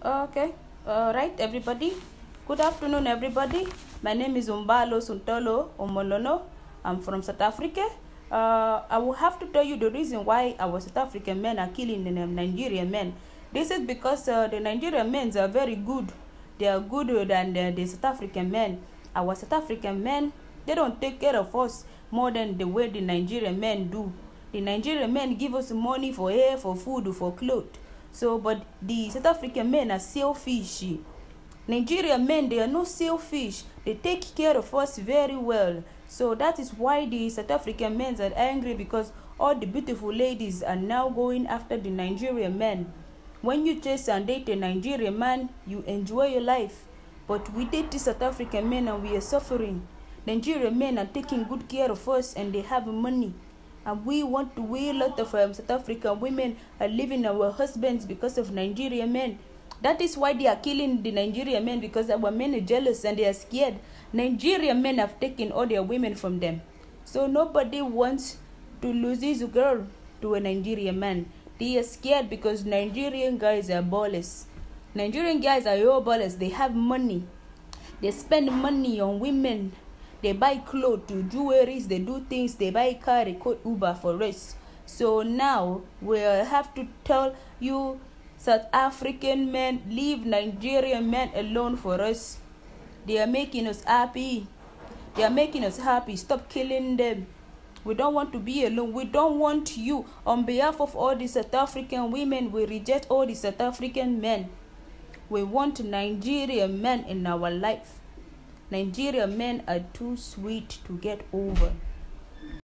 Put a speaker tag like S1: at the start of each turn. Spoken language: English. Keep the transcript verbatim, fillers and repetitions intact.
S1: Okay. Uh, right, everybody. Good afternoon, everybody. My name is Umbalo Suntolo Omolono. I'm from South Africa. Uh, I will have to tell you the reason why our South African men are killing the Nigerian men. This is because uh, the Nigerian men are very good. They are gooder than the, the South African men. Our South African men, they don't take care of us more than the way the Nigerian men do. The Nigerian men give us money for hair, for food, for clothes. So, but the South African men are selfish. Nigerian men, they are not selfish. They take care of us very well. So that is why the South African men are angry, because all the beautiful ladies are now going after the Nigerian men. When you chase and date a Nigerian man, you enjoy your life. But we date the South African men and we are suffering. Nigerian men are taking good care of us and they have money. And we want to, we a lot of um, South African women are leaving our husbands because of Nigerian men. That is why they are killing the Nigerian men, because our men are jealous and they are scared. Nigerian men have taken all their women from them. So nobody wants to lose his girl to a Nigerian man. They are scared because Nigerian guys are ballers. Nigerian guys are your ballers. They have money. They spend money on women. They buy clothes, do jewelries, they do things, they buy car, they call Uber for us. So now we have to tell you, South African men, leave Nigerian men alone for us. They are making us happy. They are making us happy. Stop killing them. We don't want to be alone. We don't want you. On behalf of all the South African women, we reject all the South African men. We want Nigerian men in our life. Nigerian men are too sweet to get over.